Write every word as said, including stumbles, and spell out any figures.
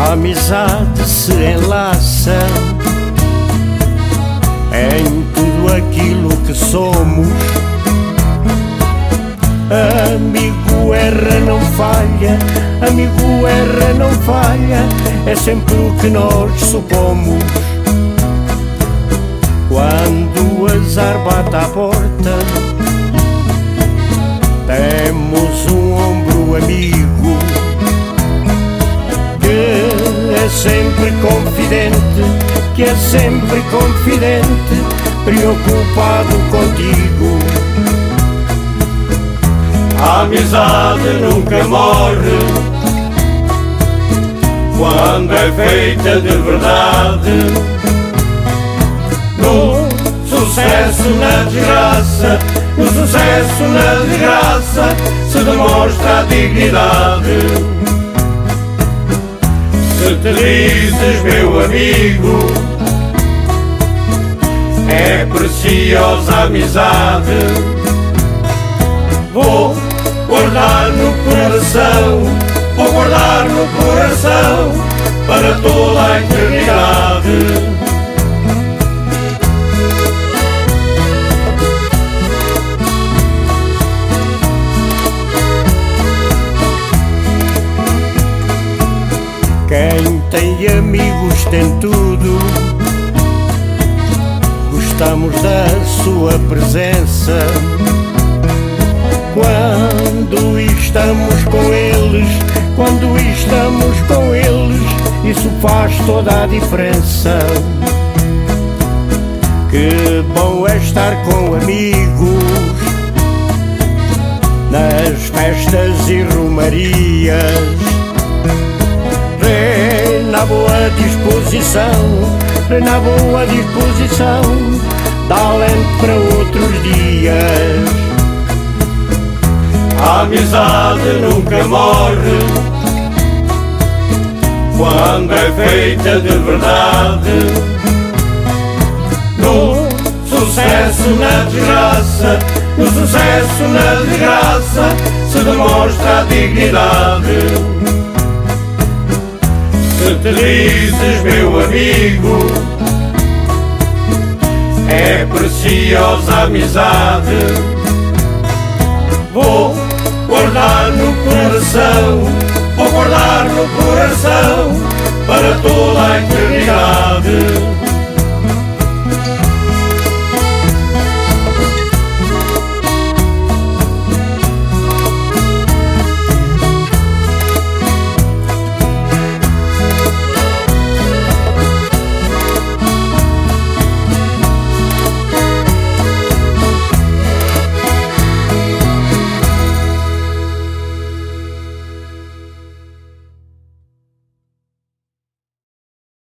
A amizade se enlaça em tudo aquilo que somos. Amigo erra, não falha, amigo erra, não falha, é sempre o que nós supomos. Quando o azar bate à porta, temos um ombro amigo que é sempre confidente, que é sempre confidente, preocupado contigo. A amizade nunca morre quando é feita de verdade. No sucesso, na desgraça, no sucesso, na desgraça, se demonstra a dignidade. Se te dizes meu amigo, é preciosa a amizade. Vou guardar no coração, vou guardar no coração para toda a eternidade. Quem tem amigos tem tudo. Gostamos da sua presença. Quando estamos com eles, quando estamos com eles, isso faz toda a diferença. Que bom é estar com amigos nas festas e romarias. Na boa disposição, na boa disposição, dá alento para outros dias. A amizade nunca morre quando é feita de verdade. No sucesso, na desgraça, no sucesso, na desgraça, se demonstra a dignidade. Se te dizes meu amigo, é preciosa a amizade.